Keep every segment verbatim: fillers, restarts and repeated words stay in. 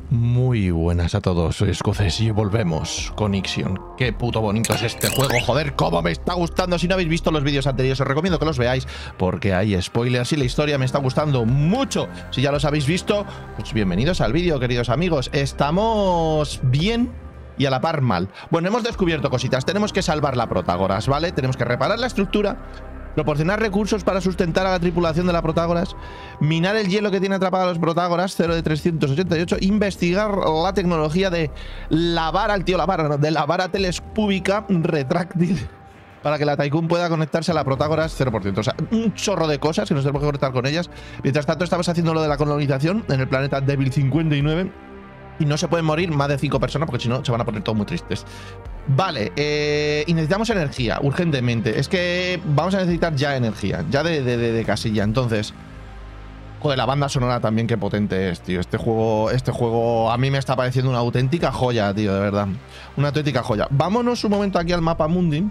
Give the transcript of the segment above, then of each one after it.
Muy buenas a todos, soy Escocés y volvemos con Ixion. Qué puto bonito es este juego, joder, cómo me está gustando. Si no habéis visto los vídeos anteriores, os recomiendo que los veáis porque hay spoilers y la historia me está gustando mucho. Si ya los habéis visto, pues bienvenidos al vídeo, queridos amigos. Estamos bien y a la par mal. Bueno, hemos descubierto cositas, tenemos que salvar la Protágoras, ¿vale? Tenemos que reparar la estructura, proporcionar recursos para sustentar a la tripulación de la Protágoras, minar el hielo que tiene atrapado a los Protágoras, cero de trescientos ochenta y ocho, investigar la tecnología de la vara, el tío la vara, ¿no? de la vara telescópica retráctil para que la Tycoon pueda conectarse a la Protágoras cero por ciento. O sea, un chorro de cosas que nos tenemos que conectar con ellas. Mientras tanto, estamos haciendo lo de la colonización en el planeta Devil cincuenta y nueve. Y no se pueden morir más de cinco personas porque si no se van a poner todos muy tristes. Vale, eh, y necesitamos energía, urgentemente. Es que vamos a necesitar ya energía, ya de, de, de, de casilla. Entonces, joder, la banda sonora también, qué potente es, tío. Este juego, este juego a mí me está pareciendo una auténtica joya, tío, de verdad. Una auténtica joya. Vámonos un momento aquí al mapa mundi.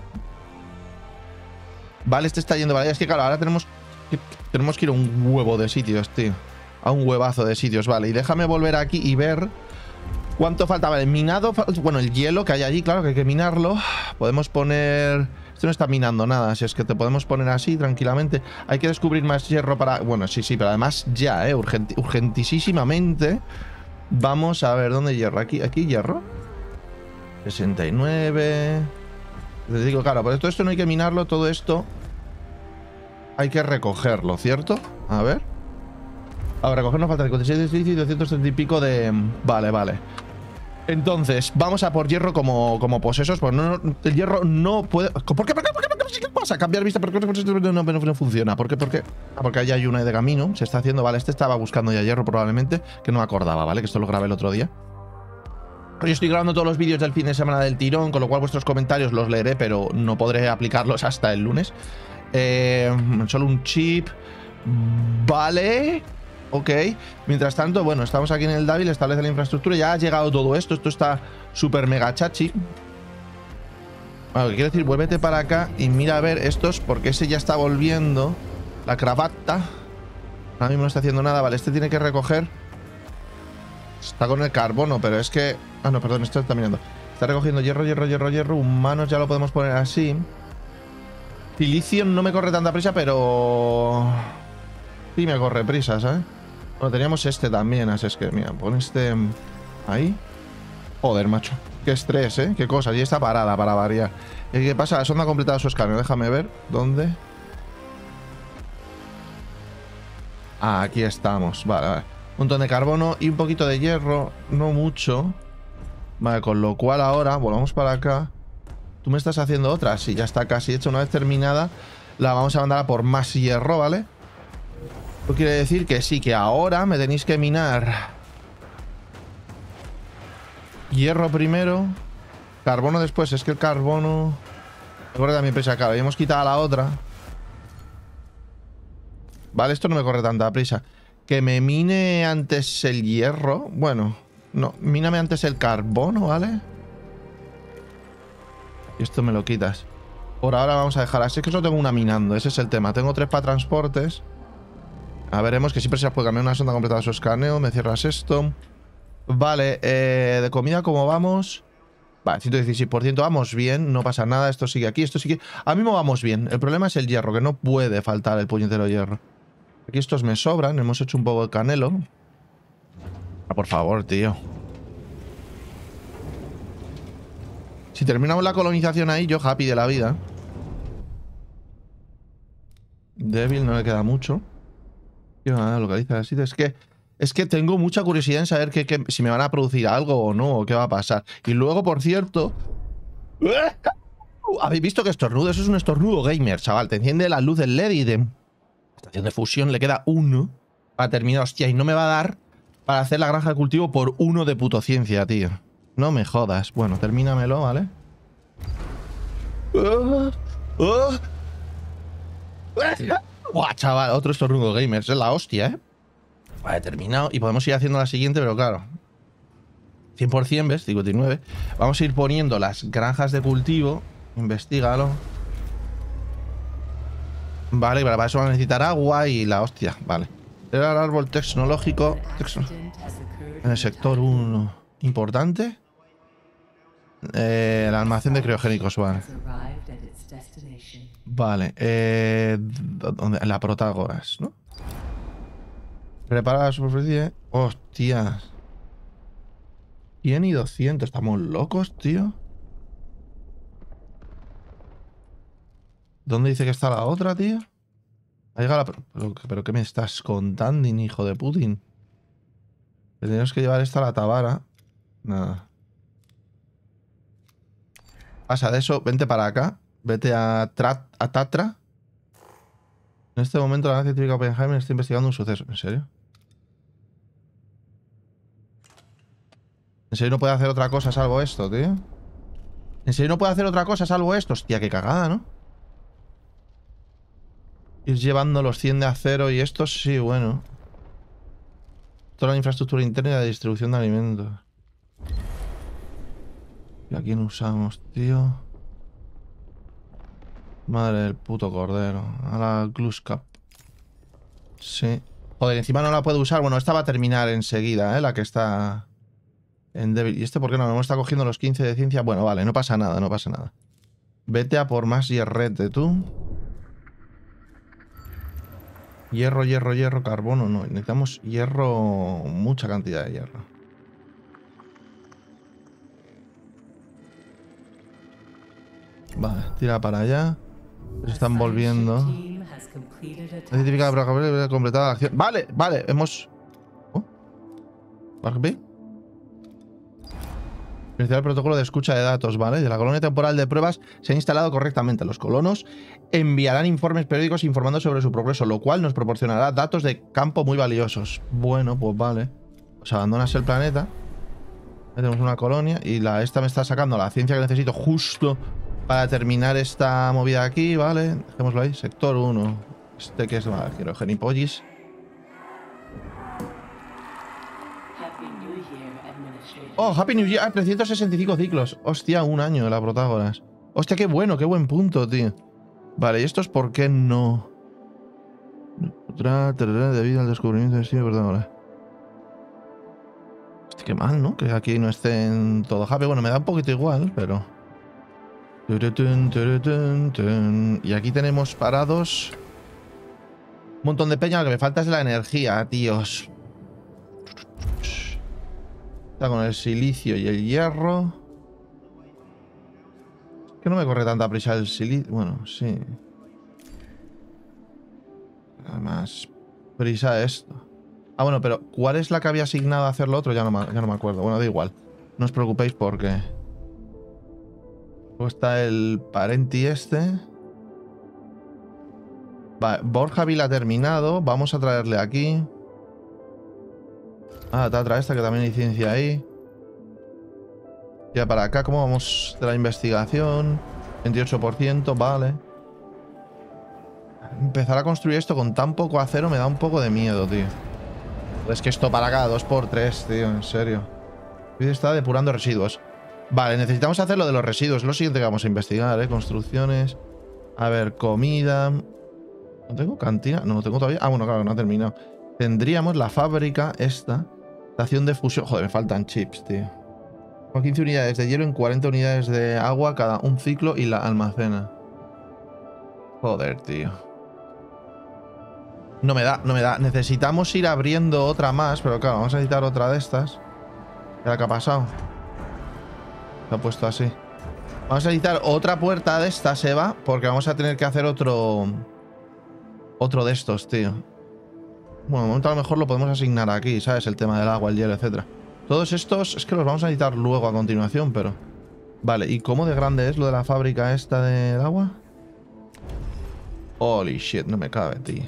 Vale, este está yendo, vale. Es que claro, ahora tenemos que, tenemos que ir a un huevo de sitios, tío. A un huevazo de sitios, vale. Y déjame volver aquí y ver cuánto falta. Vale, minado, bueno, el hielo que hay allí, claro que hay que minarlo. Podemos poner... Esto no está minando nada, si es que te podemos poner así tranquilamente. Hay que descubrir más hierro para... Bueno, sí, sí, pero además ya, eh, urgenti... urgentísimamente. Vamos a ver, ¿dónde hierro? Aquí, aquí hierro. sesenta y nueve. Te digo, claro, por todo esto no hay que minarlo, todo esto hay que recogerlo, ¿cierto? A ver. Ahora, recoger nos falta cincuenta y seis de silicio y doscientos treinta y pico de... Vale, vale. Entonces, vamos a por hierro como, como posesos. Pues no, no, el hierro no puede... ¿Por qué? ¿Por qué? ¿Por qué? ¿Por qué? ¿Qué pasa? Cambiar vista. ¿Por qué no, no, no funciona? ¿Por qué? ¿Por qué? Ah, porque ahí hay una de camino. Se está haciendo... Vale, este estaba buscando ya hierro probablemente. Que no me acordaba, ¿vale? Que esto lo grabé el otro día. Yo estoy grabando todos los vídeos del fin de semana del tirón, con lo cual vuestros comentarios los leeré, pero no podré aplicarlos hasta el lunes. Eh, solo un chip. Vale... Ok, mientras tanto, bueno, estamos aquí en el Devil, establece la infraestructura, ya ha llegado todo esto, esto está súper mega chachi. Bueno, quiero decir, vuélvete para acá y mira a ver estos, porque ese ya está volviendo. La cravata. Ahora mismo no está haciendo nada, vale, este tiene que recoger. Está con el carbono, pero es que... Ah, no, perdón, esto está mirando. Está recogiendo hierro, hierro, hierro, hierro, humanos ya lo podemos poner así. Silicio no me corre tanta prisa, pero... Sí me corre prisa, ¿sabes? Bueno, teníamos este también, así es que, mira, pon este ahí. Joder, macho. Qué estrés, ¿eh? Qué cosa. Y está parada para variar. ¿Y qué pasa? La sonda ha completado su escaneo. Déjame ver. ¿Dónde? Ah, aquí estamos. Vale, vale. Un montón de carbono y un poquito de hierro. No mucho. Vale, con lo cual ahora volvamos para acá. ¿Tú me estás haciendo otra? Sí, ya está casi hecha. Una vez terminada, la vamos a mandar a por más hierro, ¿vale? Esto quiere decir que sí, que ahora me tenéis que minar hierro primero, carbono después. Es que el carbono... Me corre también prisa, claro. Hemos quitado a la otra. Vale, esto no me corre tanta prisa. Que me mine antes el hierro. Bueno, no, míname antes el carbono, ¿vale? Y esto me lo quitas. Por ahora vamos a dejar así. Es que solo tengo una minando, ese es el tema. Tengo tres para transportes. A veremos que siempre se puede cambiar una sonda completada su escaneo. Me cierras esto. Vale, eh, de comida, ¿cómo vamos? Vale, ciento dieciséis por ciento. Vamos bien, no pasa nada. Esto sigue aquí, esto sigue... A mí me vamos bien. El problema es el hierro, que no puede faltar el puñetero hierro. Aquí estos me sobran. Hemos hecho un poco de canelo. Ah, por favor, tío. Si terminamos la colonización ahí, yo happy de la vida. Débil, no le queda mucho. Localiza así. Es que, es que tengo mucha curiosidad en saber que, que, si me van a producir algo o no, o qué va a pasar. Y luego, por cierto... ¿Habéis visto que estornudo? Eso es un estornudo gamer, chaval. Te enciende la luz del L E D y de... Estación de fusión le queda uno para terminar. Hostia, y no me va a dar para hacer la granja de cultivo por uno de puto ciencia, tío. No me jodas. Bueno, termínamelo, ¿vale? Uh, uh. Buah, chaval, otro estornudo gamers, es la hostia, ¿eh? Vale, terminado. Y podemos ir haciendo la siguiente, pero claro, cien por cien, ¿ves? cincuenta y nueve. Vamos a ir poniendo las granjas de cultivo. Investígalo. Vale, para eso van a necesitar agua y la hostia, vale. Era el árbol tecnológico en el sector uno. Importante. Eh, el almacén de criogénicos, vale. Vale. Eh, ¿dónde? La Protágoras, ¿no? Prepara la superficie. Hostias. cien y doscientos. Estamos locos, tío. ¿Dónde dice que está la otra, tío? Ha llegado la... ¿Pero, pero qué me estás contando, hijo de Putin? Tenemos que llevar esta a la Tabara. Nada. Pasa de eso, vente para acá. Vete a, Tra a Tatra. En este momento la Agencia Científica Oppenheimer está investigando un suceso. ¿En serio? ¿En serio no puede hacer otra cosa salvo esto, tío? ¿En serio no puede hacer otra cosa salvo esto? Hostia, qué cagada, ¿no? Ir llevando los cien de acero y estos, sí, bueno. Toda la infraestructura interna y la distribución de alimentos. ¿Y a quién usamos, tío? Madre del puto cordero. A la Gluskap. Sí. Joder, encima no la puedo usar. Bueno, esta va a terminar enseguida, ¿eh? La que está en débil. ¿Y este por qué no? ¿No está cogiendo los quince de ciencia? Bueno, vale, no pasa nada, no pasa nada. Vete a por más hierrete, tú. Hierro, hierro, hierro, carbono. No, necesitamos hierro... Mucha cantidad de hierro. Vale, tira para allá. Se están volviendo. La científica para completar la acción. Vale, vale, hemos... ¿Oh? ¿Barby? Iniciar el protocolo de escucha de datos, ¿vale? De la colonia temporal de pruebas se ha instalado correctamente. Los colonos enviarán informes periódicos informando sobre su progreso, lo cual nos proporcionará datos de campo muy valiosos. Bueno, pues vale. Pues abandonas el planeta. Ahí tenemos una colonia y la esta me está sacando la ciencia que necesito justo para terminar esta movida aquí, ¿vale? Dejémoslo ahí. Sector uno. Este que es... Vale, quiero genipollis. Oh, Happy New Year. Ah, trescientos sesenta y cinco ciclos. Hostia, un año de la Protágoras. Hostia, qué bueno, qué buen punto, tío. Vale, ¿y estos por qué no? Debido al descubrimiento de sí, Protágoras. Hostia, qué mal, ¿no? Que aquí no estén todo happy. Bueno, me da un poquito igual, pero... Y aquí tenemos parados un montón de peña. Lo que me falta es la energía, tíos. Está con el silicio y el hierro. Es que no me corre tanta prisa el silicio. Bueno, sí. Además, prisa esto. Ah, bueno, pero ¿cuál es la que había asignado a hacer lo otro? Ya no, me, ya no me acuerdo. Bueno, da igual. No os preocupéis porque... Luego está el Parenti este. Vale, Borja Vila ha terminado. Vamos a traerle aquí. Ah, Tatra esta que también hay ciencia ahí. Ya para acá, ¿cómo vamos de la investigación? veintiocho por ciento, vale. Empezar a construir esto con tan poco acero me da un poco de miedo, tío. Es que esto para cada dos por tres, tío, en serio. Está depurando residuos. Vale, necesitamos hacer lo de los residuos. Lo siguiente que vamos a investigar, ¿eh? Construcciones. A ver, comida. ¿No tengo cantina? No, no tengo todavía. Ah, bueno, claro, no ha terminado. Tendríamos la fábrica esta. Estación de fusión. Joder, me faltan chips, tío. Con quince unidades de hielo en cuarenta unidades de agua cada un ciclo y la almacena. Joder, tío. No me da, no me da. Necesitamos ir abriendo otra más, pero claro, vamos a necesitar otra de estas. ¿Qué ha pasado? Se ha puesto así. Vamos a necesitar otra puerta de estas, Eva, porque vamos a tener que hacer otro... Otro de estos, tío. Bueno, de momento a lo mejor lo podemos asignar aquí, ¿sabes? El tema del agua, el hielo, etcétera. Todos estos es que los vamos a necesitar luego a continuación, pero... Vale, ¿y cómo de grande es lo de la fábrica esta del agua? Holy shit, no me cabe, tío.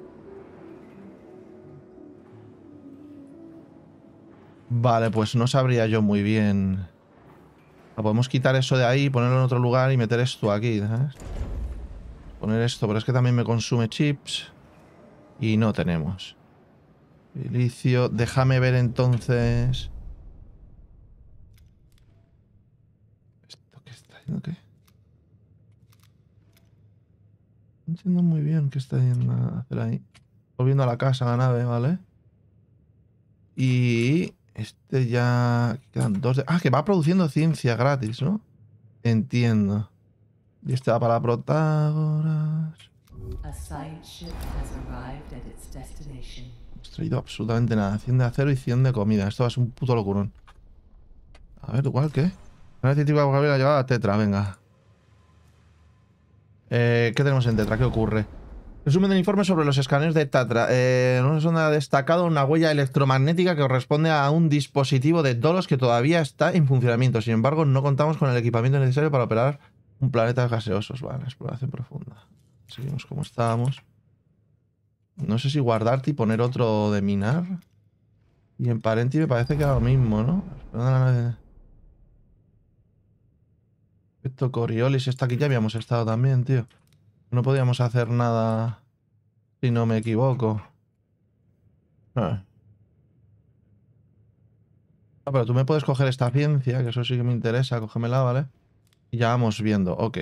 Vale, pues no sabría yo muy bien. Podemos quitar eso de ahí, ponerlo en otro lugar y meter esto aquí, ¿sabes? Poner esto, pero es que también me consume chips. Y no tenemos. Silicio, déjame ver entonces... ¿Esto qué está haciendo? ¿Qué? No entiendo muy bien qué está yendo a hacer ahí. Volviendo a la casa, a la nave, ¿vale? Y este ya... Quedan dos de... Ah, que va produciendo ciencia gratis, ¿no? Entiendo. Y este va para Protágoras. No he traído absolutamente nada. cien de acero y cien de comida. Esto va a ser un puto locurón. A ver, igual, ¿qué? Una científica ha llegado a Tetra, venga. Eh, ¿Qué tenemos en Tetra? ¿Qué ocurre? Resumen del informe sobre los escáneres de Tatra. Eh, no se ha destacado una huella electromagnética que corresponde a un dispositivo de Dolos que todavía está en funcionamiento. Sin embargo, no contamos con el equipamiento necesario para operar un planeta gaseosos. Vale, exploración profunda. Seguimos como estábamos. No sé si guardarte y poner otro de minar. Y en Parenti me parece que era lo mismo, ¿no? Esto Coriolis, esta aquí ya habíamos estado también, tío. No podíamos hacer nada si no me equivoco. Ah. Ah, pero tú me puedes coger esta ciencia, que eso sí que me interesa. Cógemela, ¿vale? Y ya vamos viendo, ok.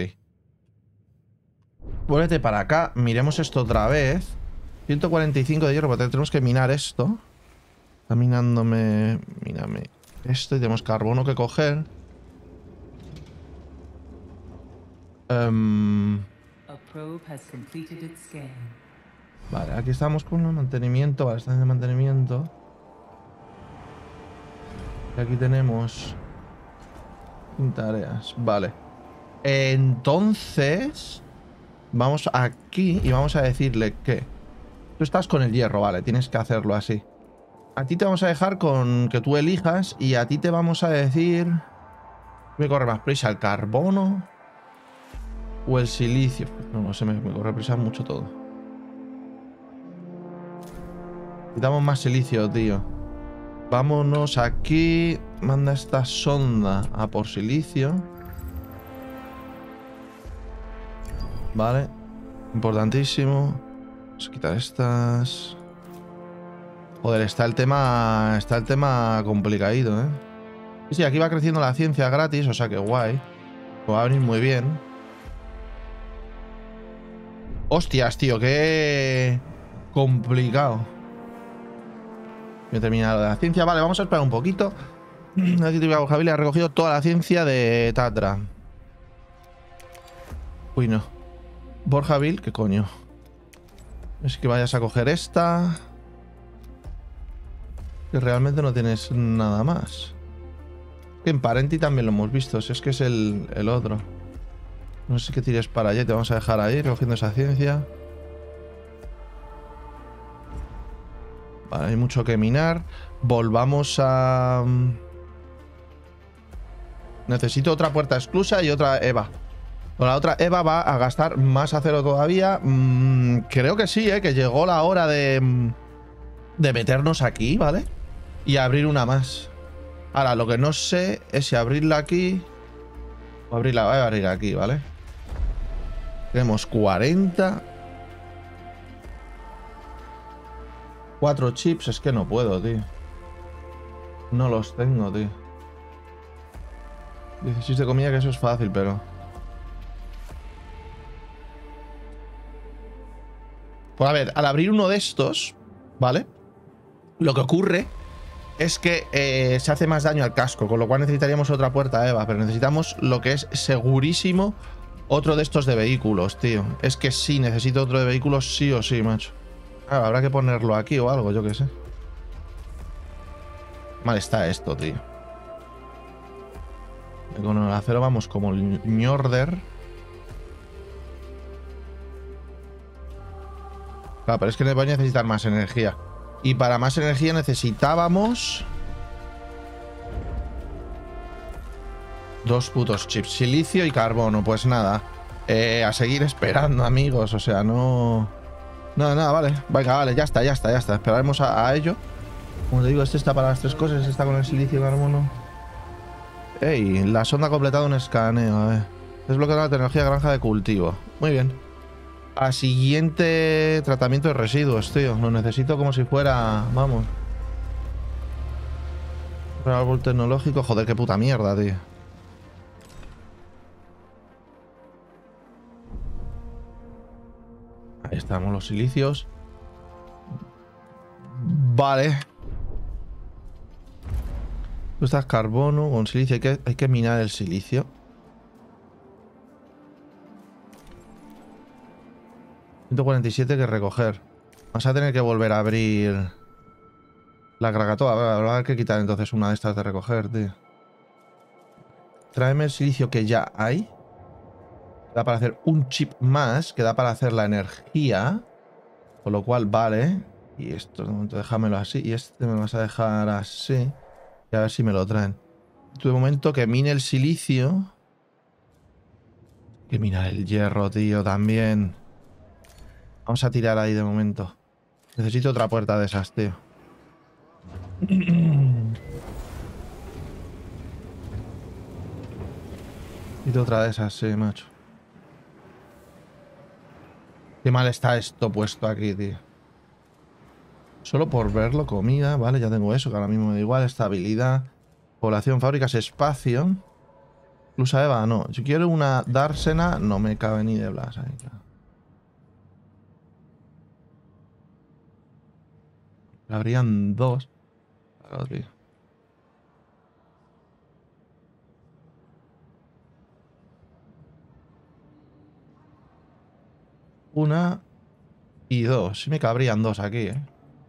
Vuélvete para acá, miremos esto otra vez. ciento cuarenta y cinco de hierro, porque tenemos que minar esto. Está minándome... Mírame esto y tenemos carbono que coger. Um... Vale, aquí estamos con el mantenimiento. Vale, estación de mantenimiento. Y aquí tenemos... tareas. Vale. Entonces... Vamos aquí y vamos a decirle que... Tú estás con el hierro, vale. Tienes que hacerlo así. A ti te vamos a dejar con que tú elijas y a ti te vamos a decir... ¿Me corre más prisa el carbono o el silicio? No, no sé, me, me corre prisa mucho todo. Necesitamos más silicio, tío. Vámonos aquí. Manda esta sonda a por silicio. Vale. Importantísimo. Vamos a quitar estas. Joder, está el tema... Está el tema complicadito, ¿eh? Sí, sí, aquí va creciendo la ciencia gratis, o sea que guay. Va a venir muy bien. Hostias, tío, qué... complicado. He terminado la ciencia. Vale, vamos a esperar un poquito. La científica Borja Vila ha recogido toda la ciencia de Tatra. Uy, no. Borjaville, ¿qué coño? Es que vayas a coger esta. Que realmente no tienes nada más. Que en Parenti también lo hemos visto. Si es que es el, el otro. No sé qué tires para allá. Te vamos a dejar ahí recogiendo esa ciencia. Vale, hay mucho que minar. Volvamos a... Necesito otra puerta exclusa y otra EVA. La otra EVA va a gastar más acero todavía. Mm, creo que sí, ¿eh? Que llegó la hora de... De meternos aquí, ¿vale? Y abrir una más. Ahora, lo que no sé es si abrirla aquí o abrirla. Voy a abrir aquí, ¿vale? Tenemos cuarenta. Cuatro chips. Es que no puedo, tío. No los tengo, tío. dieciséis de comida, que eso es fácil, pero... Pues a ver, al abrir uno de estos, ¿vale? Lo que ocurre es que eh, se hace más daño al casco, con lo cual necesitaríamos otra puerta EVA, pero necesitamos lo que es segurísimo otro de estos de vehículos, tío. Es que sí, necesito otro de vehículos sí o sí, macho. Claro, habrá que ponerlo aquí o algo, yo qué sé. Mal está esto, tío. Con el acero vamos como el ñorder. Claro, pero es que voy a necesitar más energía. Y para más energía necesitábamos... Dos putos chips. Silicio y carbono. Pues nada. Eh, a seguir esperando, amigos. O sea, no... No, nada, vale. Venga, vale, ya está, ya está, ya está. Esperaremos a, a ello. Como te digo, este está para las tres cosas. Este está con el silicio y carbono. Ey, la sonda ha completado un escaneo. A ver. Desbloqueado la tecnología granja de cultivo. Muy bien. A siguiente tratamiento de residuos, tío. Lo necesito como si fuera... Vamos. Un árbol tecnológico. Joder, qué puta mierda, tío. Ahí estamos los silicios. Vale. Tú estás carbono con silicio. Hay que, hay que minar el silicio. ciento cuarenta y siete que recoger. Vamos a tener que volver a abrir la Krakatoa. Habrá que quitar entonces una de estas de recoger, tío. Tráeme el silicio que ya hay. Da para hacer un chip más. Que da para hacer la energía. Con lo cual, vale. Y esto, de momento, déjamelo así. Y este me vas a dejar así. Y a ver si me lo traen. Tú de momento que mine el silicio. Que mina el hierro, tío, también. Vamos a tirar ahí de momento. Necesito otra puerta de esas, tío. Necesito otra de esas, sí, macho. Qué mal está esto puesto aquí, tío. Solo por verlo, comida, vale, ya tengo eso, que ahora mismo me da igual. Estabilidad, población, fábricas, espacio. Incluso Eva, no. Si quiero una dársena, no me cabe ni de blas ahí, claro. Habrían dos. Claro, tío. Una y dos. Sí me cabrían dos aquí, eh.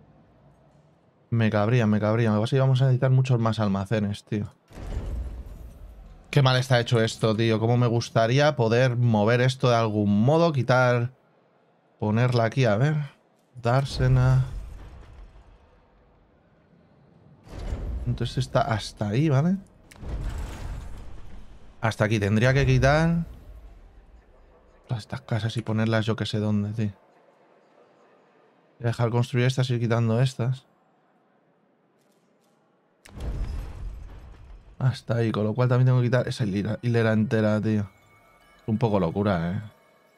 Me cabrían, me cabrían. Lo que pasa es que vamos a necesitar muchos más almacenes, tío. Qué mal está hecho esto, tío. Cómo me gustaría poder mover esto de algún modo. Quitar... Ponerla aquí, a ver. Dársena. Entonces está hasta ahí, ¿vale? Hasta aquí. Tendría que quitar... Todas estas casas y ponerlas yo que sé dónde, tío. Voy a dejar construir estas y ir quitando estas. Hasta ahí, con lo cual también tengo que quitar esa hilera, hilera entera, tío. Un poco locura, eh.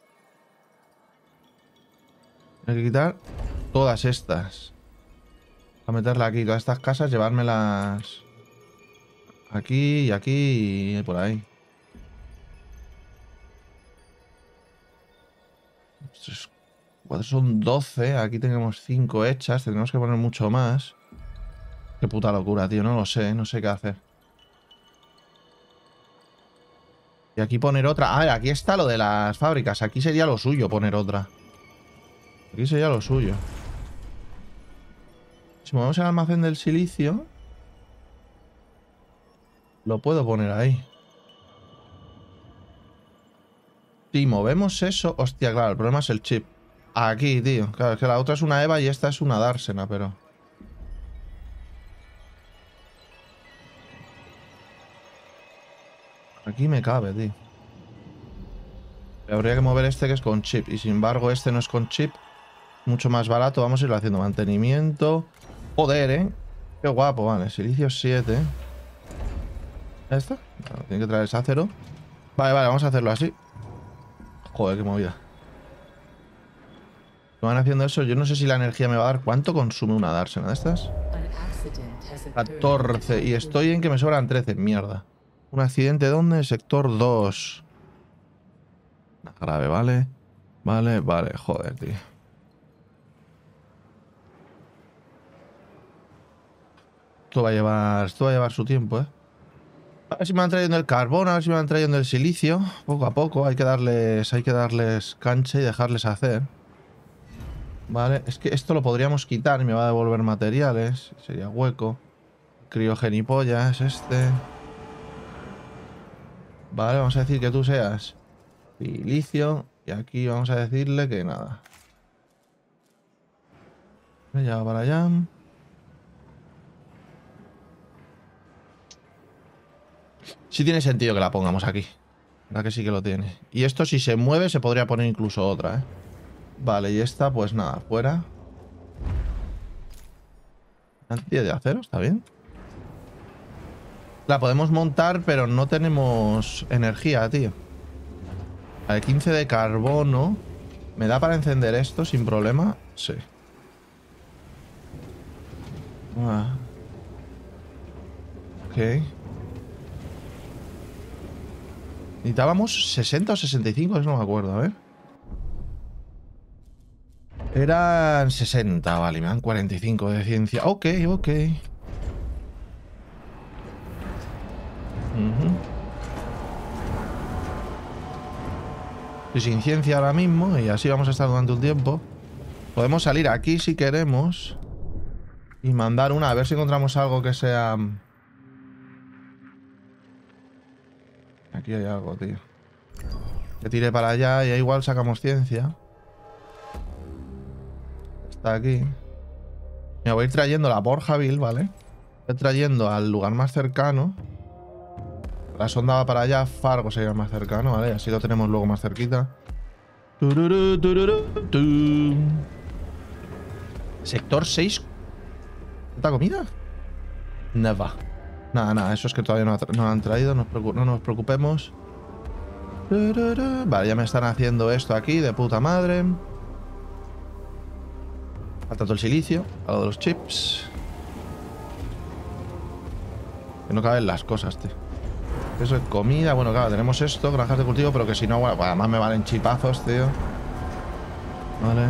Hay que quitar todas estas. A meterla aquí, todas estas casas, llevármelas aquí y aquí y por ahí. cuatro son doce, aquí tenemos cinco hechas, tendremos que poner mucho más. Qué puta locura, tío, no lo sé, no sé qué hacer. Y aquí poner otra. A ver, aquí está lo de las fábricas. Aquí sería lo suyo poner otra. Aquí sería lo suyo. Si movemos el almacén del silicio, lo puedo poner ahí. Si movemos eso... Hostia, claro, el problema es el chip. Aquí, tío. Claro, es que la otra es una Eva y esta es una dársena, pero... Aquí me cabe, tío. Pero habría que mover este que es con chip. Y sin embargo, este no es con chip. Mucho más barato. Vamos a irlo haciendo mantenimiento. Joder, ¿eh? Qué guapo, vale. Silicio siete. ¿Ya está? No, tiene que traer ese acero. Vale, vale, vamos a hacerlo así. Joder, qué movida. Van haciendo eso. Yo no sé si la energía me va a dar. ¿Cuánto consume una dársena de estas? catorce. Y estoy en que me sobran trece. Mierda. ¿Un accidente dónde? Sector dos. Grave, ¿vale? Vale, vale. Joder, tío. Esto va a llevar... Esto va a llevar su tiempo, ¿eh? A ver si me van trayendo el carbón, a ver si me van trayendo el silicio. Poco a poco. Hay que darles... Hay que darles cancha y dejarles hacer. Vale. Es que esto lo podríamos quitar y me va a devolver materiales. Sería hueco. Criogenipollas, este. Vale, vamos a decir que tú seas silicio. Y aquí vamos a decirle que nada. Ya va para allá. Sí tiene sentido que la pongamos aquí. ¿Verdad que sí que lo tiene? Y esto si se mueve se podría poner incluso otra, ¿eh? Vale, y esta pues nada, fuera. Cantidad de acero, está bien. La podemos montar, pero no tenemos energía, tío. Vale, quince de carbono. ¿Me da para encender esto sin problema? Sí. Ah. Ok. Necesitábamos sesenta o sesenta y cinco, eso no me acuerdo, a ver. Eran sesenta, vale, me dan cuarenta y cinco de ciencia. Ok, ok. Uh-huh. Estoy sin ciencia ahora mismo y así vamos a estar durante un tiempo. Podemos salir aquí si queremos y mandar una, a ver si encontramos algo que sea... Aquí hay algo, tío. Que tire para allá y ahí igual sacamos ciencia. Está aquí. Me voy a ir trayendo la Borjaville, ¿vale? Voy trayendo al lugar más cercano. La sonda va para allá, Fargo sería el más cercano, ¿vale? Así lo tenemos luego más cerquita. Tururú, tururú, tu. Sector seis. ¿Cuánta comida? Nada. Nada, nada, eso es que todavía no, no han traído, no, no nos preocupemos. Vale, ya me están haciendo esto aquí, de puta madre. Falta todo el silicio, a lo de los chips. Que no caben las cosas, tío. Eso es comida, bueno, claro, tenemos esto, granjas de cultivo, pero que si no, bueno, pues además me valen chipazos, tío. Vale.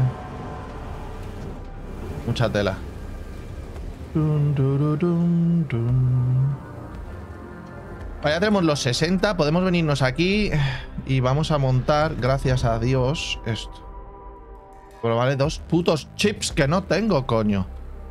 Mucha tela. Dun, dun, dun, dun. Vale, ya tenemos los sesenta, podemos venirnos aquí y vamos a montar, gracias a Dios, esto. Pero vale, dos putos chips que no tengo, coño.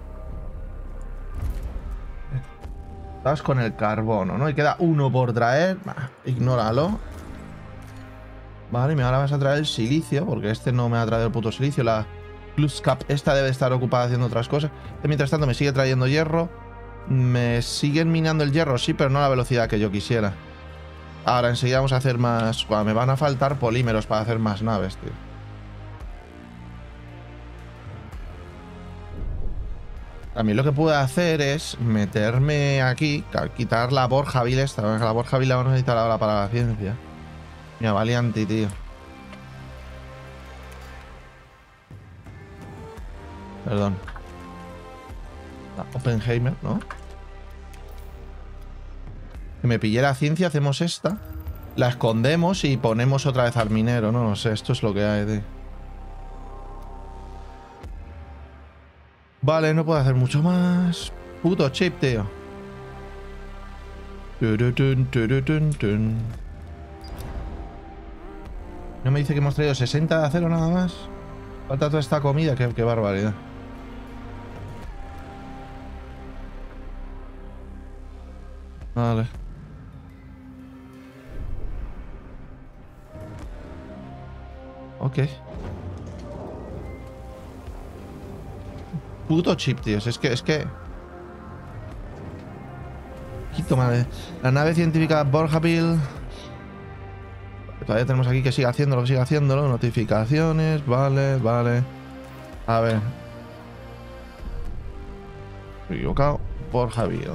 Estás con el carbono, ¿no? Y queda uno por traer. Bah, ignóralo. Vale, y ahora vas a traer el silicio, porque este no me ha traído el puto silicio. La Pluscap esta debe estar ocupada haciendo otras cosas. Este, mientras tanto, me sigue trayendo hierro. Me siguen minando el hierro, sí, pero no a la velocidad que yo quisiera. Ahora enseguida vamos a hacer más... Bueno, me van a faltar polímeros para hacer más naves, tío. También lo que puedo hacer es meterme aquí, quitar la Borjaville esta. La Borjaville la vamos a necesitar ahora para la ciencia. Mira, Valianti, tío. Perdón. La Oppenheimer, ¿no? Que me pillé la ciencia, hacemos esta. La escondemos y ponemos otra vez al minero, ¿no? No sé, esto es lo que hay, tío. Vale, no puedo hacer mucho más. Puto chip, tío. No me dice que hemos traído sesenta de acero nada más. Falta toda esta comida, qué, qué barbaridad. Vale. Ok. Puto chip, tíos. Es que, es que... Quito, madre. La nave científica Borjaville. Todavía tenemos aquí que siga haciéndolo, que siga haciéndolo. Notificaciones, vale, vale. A ver. Me he equivocado. Borjaville.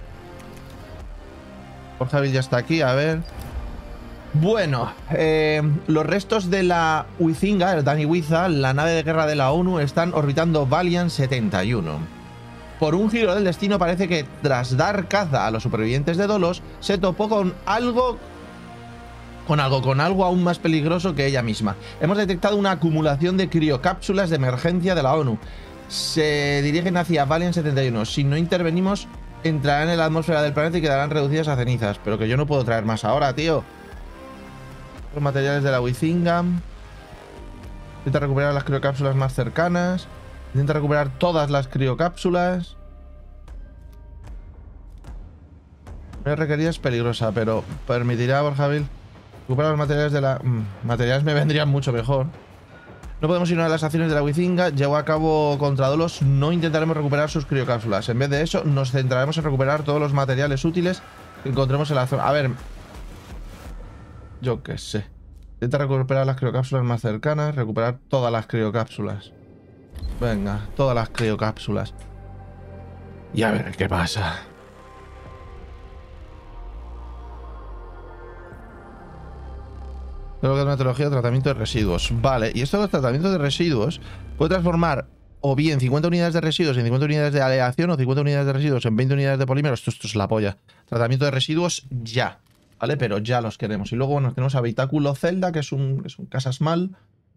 Borjaville ya está aquí, a ver. Bueno, eh, los restos de la Huizinga, el Dani Huiza, la nave de guerra de la ONU, están orbitando Valiant setenta y uno. Por un giro del destino parece que tras dar caza a los supervivientes de Dolos, se topó con algo... Con algo, con algo aún más peligroso que ella misma. Hemos detectado una acumulación de criocápsulas de emergencia de la ONU. Se dirigen hacia Valiant setenta y uno. Si no intervenimos, entrarán en la atmósfera del planeta y quedarán reducidas a cenizas. Pero que yo no puedo traer más ahora, tío. Los materiales de la Huizinga. Intenta recuperar las criocápsulas más cercanas. Intenta recuperar todas las criocápsulas. No requerida es peligrosa, pero permitirá a Borjaville recuperar los materiales de la... Mm, materiales me vendrían mucho mejor. No podemos ir a las acciones de la Huizinga. Llevó a cabo contra Dolos. No intentaremos recuperar sus criocápsulas. En vez de eso, nos centraremos en recuperar todos los materiales útiles que encontremos en la zona. A ver... Yo qué sé. Intenta recuperar las criocápsulas más cercanas. Recuperar todas las criocápsulas. Venga, todas las criocápsulas. Y a ver qué pasa. Creo que es metodología de tratamiento de residuos. Vale, y esto de los tratamientos de residuos puede transformar o bien cincuenta unidades de residuos en cincuenta unidades de aleación o cincuenta unidades de residuos en veinte unidades de polímeros. Esto, esto es la polla. Tratamiento de residuos ya. ¿Vale? Pero ya los queremos. Y luego, bueno, tenemos Habitáculo Zelda, que es un, es un casas mal.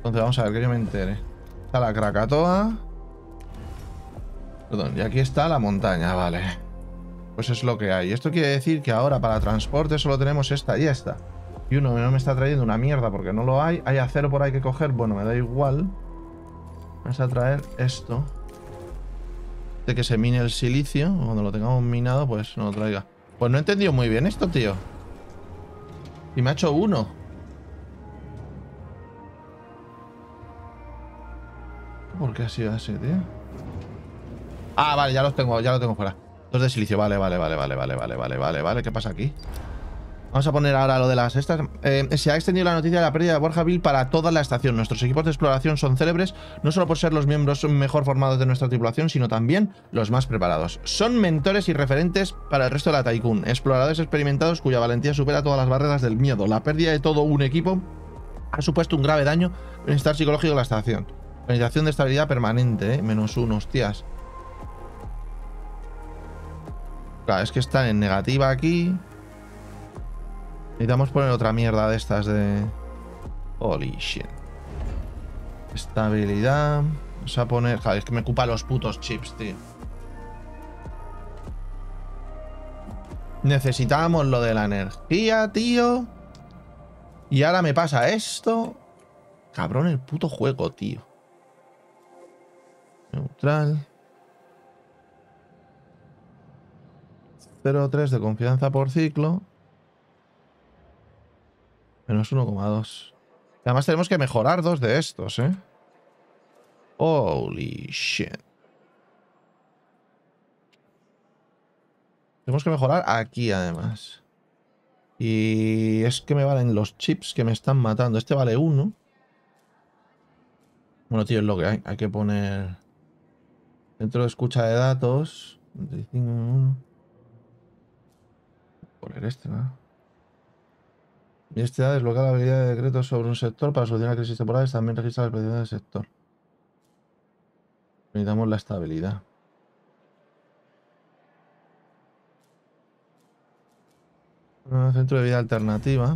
Entonces vamos a ver que yo me entere. Está la Krakatoa. Perdón, y aquí está la montaña, vale. Pues es lo que hay. Esto quiere decir que ahora para transporte solo tenemos esta y esta. Y uno no me está trayendo una mierda porque no lo hay. Hay acero por ahí que coger. Bueno, me da igual. Vamos a traer esto. De que se mine el silicio. Cuando lo tengamos minado, pues no lo traiga. Pues no he entendido muy bien esto, tío. Y me ha hecho uno. ¿Por qué ha sido así, tío? Ah, vale, ya los tengo, ya lo tengo fuera. Dos de silicio, vale, vale, vale, vale, vale, vale, vale, vale, vale. ¿Qué pasa aquí? Vamos a poner ahora lo de las estas. Eh, se ha extendido la noticia de la pérdida de Borja Vil para toda la estación. Nuestros equipos de exploración son célebres, no solo por ser los miembros mejor formados de nuestra tripulación, sino también los más preparados. Son mentores y referentes para el resto de la Tycoon. Exploradores experimentados cuya valentía supera todas las barreras del miedo. La pérdida de todo un equipo ha supuesto un grave daño en el estado psicológico de la estación. Organización de estabilidad permanente, ¿eh? Menos uno, hostias. Claro, es que están en negativa aquí. Necesitamos poner otra mierda de estas de... Holy shit. Estabilidad. Vamos a poner... Joder, es que me ocupa los putos chips, tío. Necesitábamos lo de la energía, tío. Y ahora me pasa esto. Cabrón, el puto juego, tío. Neutral. cero coma tres de confianza por ciclo. Menos uno coma dos. Además tenemos que mejorar dos de estos, ¿eh? Holy shit. Tenemos que mejorar aquí, además. Y es que me valen los chips que me están matando. Este vale uno. Bueno, tío, es lo que hay. Hay que poner... Dentro de escucha de datos... Poner este, ¿no? Y este da desbloquea la habilidad de decretos sobre un sector para solucionar crisis temporales. También registra las peticiones del sector. Necesitamos la estabilidad. Un centro de vida alternativa.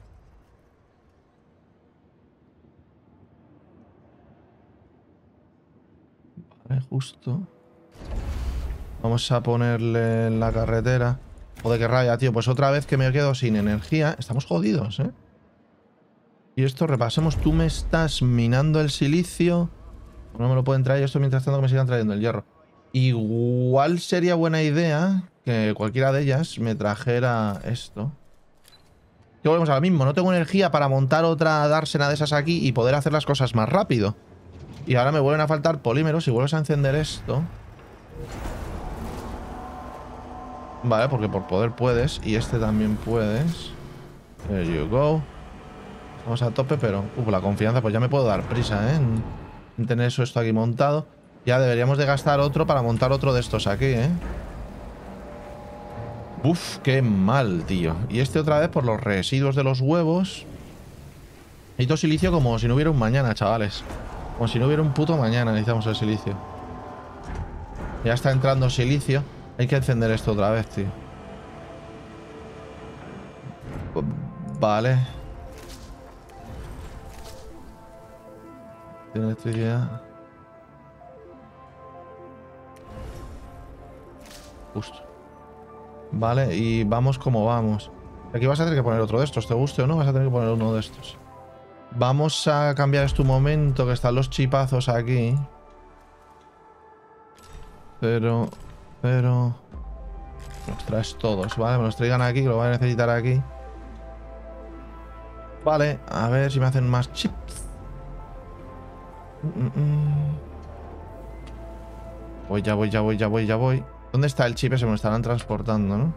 Vale, justo. Vamos a ponerle en la carretera. Joder, qué raya, tío. Pues otra vez que me quedo sin energía. Estamos jodidos, ¿eh? Y esto, repasemos. Tú me estás minando el silicio. No me lo pueden traer esto mientras tanto que me sigan trayendo el hierro. Igual sería buena idea que cualquiera de ellas me trajera esto. Que volvemos a lo mismo. No tengo energía para montar otra dársena de esas aquí y poder hacer las cosas más rápido. Y ahora me vuelven a faltar polímeros. Si vuelves a encender esto... Vale, porque por poder puedes. Y este también puedes. There you go. Vamos a tope, pero... Uh, la confianza, pues ya me puedo dar prisa, ¿eh? En, en tener eso esto aquí montado. Ya deberíamos de gastar otro para montar otro de estos aquí, ¿eh? Uf, qué mal, tío. Y este otra vez por los residuos de los huevos. Necesito silicio como si no hubiera un mañana, chavales. Como si no hubiera un puto mañana necesitamos el silicio. Ya está entrando silicio. Hay que encender esto otra vez, tío. Vale. Tiene electricidad. Justo. Vale, y vamos como vamos. Aquí vas a tener que poner otro de estos, te guste o no, vas a tener que poner uno de estos. Vamos a cambiar este momento, que están los chipazos aquí. Pero... Pero... Los traes todos, ¿vale? Me los traigan aquí, que lo voy a necesitar aquí. Vale, a ver si me hacen más chips. Mm -mm. Voy, ya voy, ya voy, ya voy, ya voy. ¿Dónde está el chip? Se me lo estarán transportando, ¿no?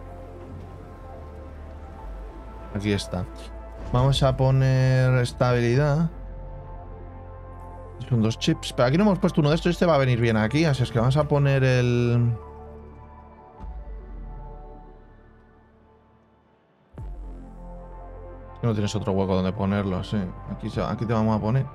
Aquí está. Vamos a poner estabilidad. Son dos chips. Pero aquí no hemos puesto uno de estos. Este va a venir bien aquí. Así es que vamos a poner el... No tienes otro hueco donde ponerlo, sí. Aquí, aquí te vamos a poner.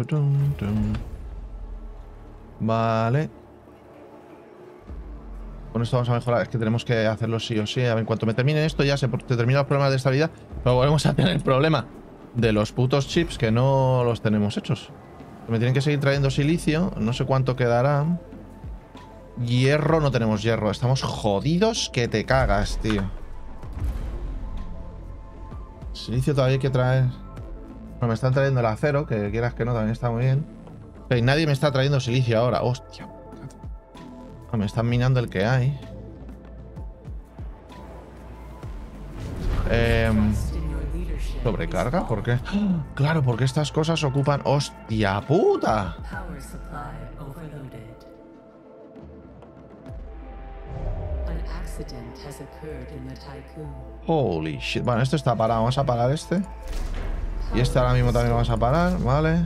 Vale. Con esto vamos a mejorar. Es que tenemos que hacerlo sí o sí. A ver, en cuanto me termine esto ya se terminan los problemas de estabilidad. Pero volvemos a tener el problema de los putos chips que no los tenemos hechos. Me tienen que seguir trayendo silicio. No sé cuánto quedará. Hierro, no tenemos hierro. Estamos jodidos que te cagas, tío. Silicio todavía hay que traer. Bueno, me están trayendo el acero, que quieras que no, también está muy bien. Pero nadie me está trayendo silicio ahora. Hostia. Ah, me están minando el que hay. Eh, ¿Sobrecarga? ¿Por qué? ¡Oh! Claro, porque estas cosas ocupan... ¡Hostia puta! Holy shit. Bueno, esto está parado. Vamos a parar este. Y este ahora mismo también lo vamos a parar. Vale.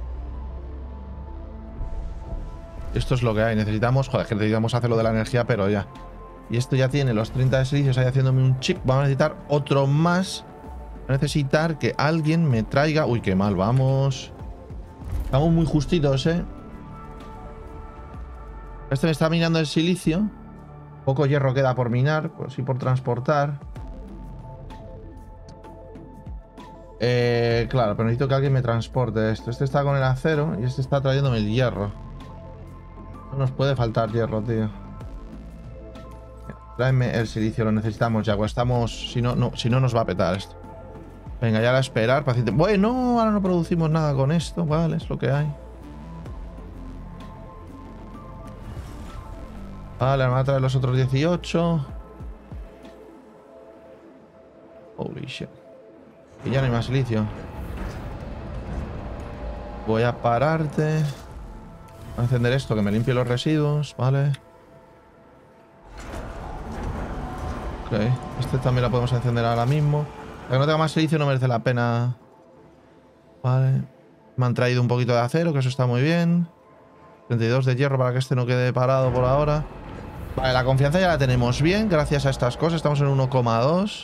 Esto es lo que hay. Necesitamos... Joder, que necesitamos hacer lo de la energía, pero ya. Y esto ya tiene los treinta de silicios ahí haciéndome un chip. Vamos a necesitar otro más. Voy a necesitar que alguien me traiga... Uy, qué mal, vamos. Estamos muy justitos, ¿eh? Este me está minando el silicio. Poco hierro queda por minar, pues sí por transportar. Eh, claro, pero necesito que alguien me transporte esto. Este está con el acero y este está trayéndome el hierro. No nos puede faltar hierro, tío. Tráeme el silicio, lo necesitamos ya. Pues estamos... Si no, no, si no nos va a petar esto. Venga, ya a esperar, paciente. Bueno, ahora no producimos nada con esto. Vale, es lo que hay. Vale, me va a traer los otros dieciocho. Holy shit. Y ya no hay más silicio. Voy a pararte. Voy a encender esto, que me limpie los residuos, vale. Ok, este también lo podemos encender ahora mismo. Para que no tenga más silicio no merece la pena. Vale. Me han traído un poquito de acero, que eso está muy bien. treinta y dos de hierro para que este no quede parado por ahora. Vale, la confianza ya la tenemos bien gracias a estas cosas. Estamos en uno coma dos.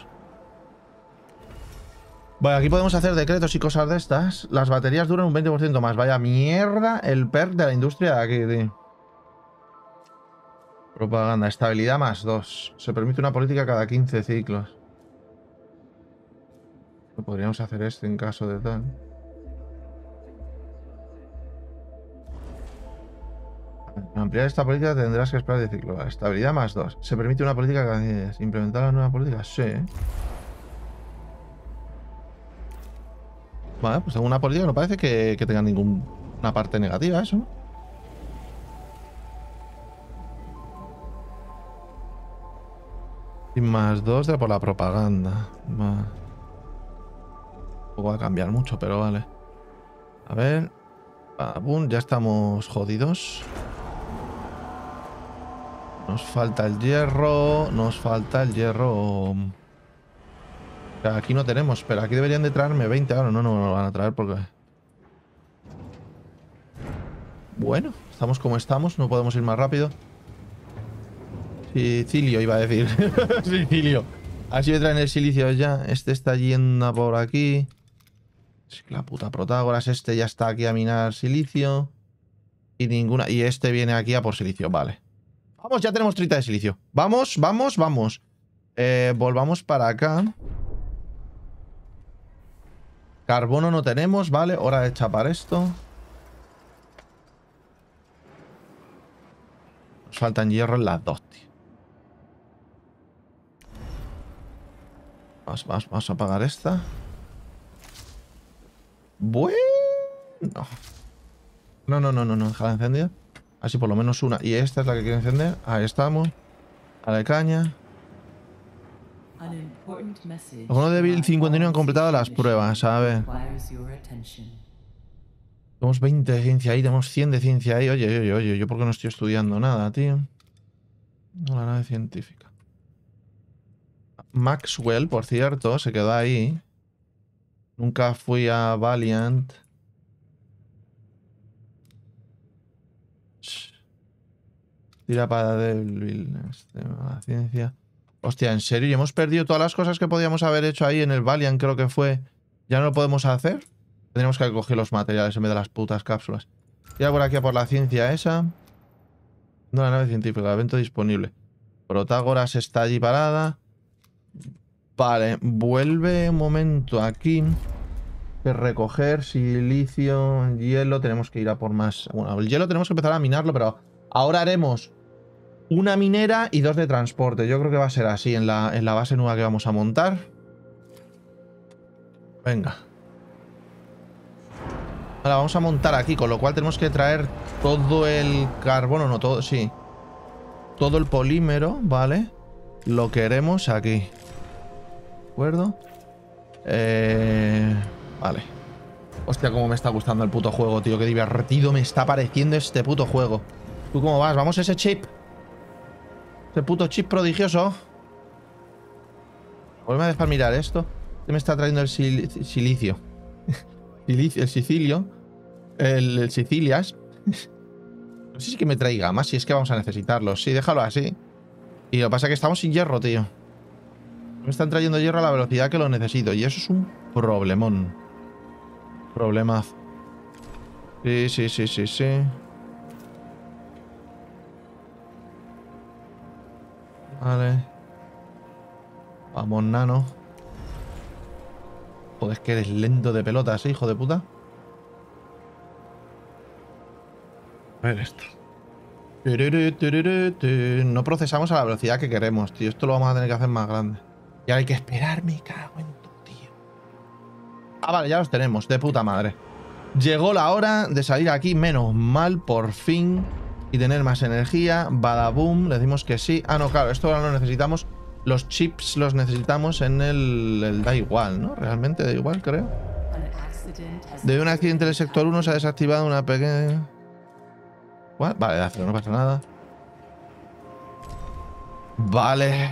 Vale, aquí podemos hacer decretos y cosas de estas. Las baterías duran un veinte por ciento más. Vaya mierda el perk de la industria de aquí, tío. Propaganda. Estabilidad más dos. Se permite una política cada quince ciclos. Podríamos hacer esto en caso de tal. Para ampliar esta política tendrás que esperar de ciclo. Estabilidad más dos. Se permite una política cada diez. ¿Implementar la nueva política? Sí. Vale, pues tengo una política. No parece que, que tenga ninguna parte negativa eso, ¿no? Y más dos de por la propaganda. Va. Tampoco va a cambiar mucho, pero vale. A ver. Boom, ya estamos jodidos. Nos falta el hierro. Nos falta el hierro. Aquí no tenemos, pero aquí deberían de traerme veinte. Ahora no, no, no lo van a traer porque... Bueno, estamos como estamos. No podemos ir más rápido. Sicilio iba a decir. Sicilio. Así me traen el silicio ya. Este está yendo por aquí. Es que la puta Protágoras. Este ya está aquí a minar silicio. Y ninguna... Y este viene aquí a por silicio. Vale. Vamos, ya tenemos treinta de silicio. Vamos, vamos, vamos. Eh, volvamos para acá. Carbono no tenemos, vale. Hora de chapar esto. Nos faltan hierro en las dos, tío. Vamos, vamos, vamos a apagar esta. Bueno. No, no, no, no, no. Déjala encendida. Así por lo menos una. Y esta es la que quiero encender. Ahí estamos. A la caña. Los bonos de Bill cincuenta y uno han completado las pruebas. A ver. Tenemos veinte de ciencia ahí. Tenemos cien de ciencia ahí. Oye, oye, oye. Yo por qué no estoy estudiando nada, tío. No, la nave científica. Maxwell, por cierto, se quedó ahí. Nunca fui a Valiant. Tira para Devil. Este, la ciencia. Hostia, ¿en serio? ¿Y hemos perdido todas las cosas que podíamos haber hecho ahí en el Valiant? Creo que fue. ¿Ya no lo podemos hacer? Tenemos que coger los materiales en vez de las putas cápsulas. Tira por aquí a por la ciencia esa. No, la nave científica. Evento disponible. Protágoras está allí parada. Vale, vuelve un momento aquí. Que recoger silicio, hielo. Tenemos que ir a por más. Bueno, el hielo tenemos que empezar a minarlo, pero ahora haremos una minera y dos de transporte. Yo creo que va a ser así en la, en la base nueva que vamos a montar. Venga. La vamos a montar aquí, con lo cual tenemos que traer todo el carbono, no todo, sí. Todo el polímero, ¿vale? Lo queremos aquí. ¿De acuerdo? Eh... Vale. Hostia, cómo me está gustando el puto juego, tío. Qué divertido me está pareciendo este puto juego. ¿Tú cómo vas? ¿Vamos a ese chip? Ese puto chip prodigioso. Vuelve a dejar mirar esto. ¿Qué me está trayendo el sil silicio? Silicio, el sicilio. El, el Sicilias. No sé si que me traiga más, si es que vamos a necesitarlo. Sí, déjalo así. Y lo que pasa es que estamos sin hierro, tío. Me están trayendo hierro a la velocidad que lo necesito. Y eso es un problemón. Problemazo. Sí, sí, sí, sí, sí. Vale. Vamos, nano. Joder, es que eres lento de pelotas, ¿eh, hijo de puta? A ver esto. No procesamos a la velocidad que queremos, tío. Esto lo vamos a tener que hacer más grande. Y ahora hay que esperar, me cago en tu tío. Ah, vale, ya los tenemos, de puta madre. Llegó la hora de salir aquí, menos mal, por fin. Y tener más energía. Badaboom, le decimos que sí. Ah, no, claro, esto ahora lo necesitamos. Los chips los necesitamos en el, el... Da igual, ¿no? Realmente da igual, creo. Debido a un accidente del sector uno se ha desactivado una pequeña... ¿What? Vale, hace, no pasa nada. Vale.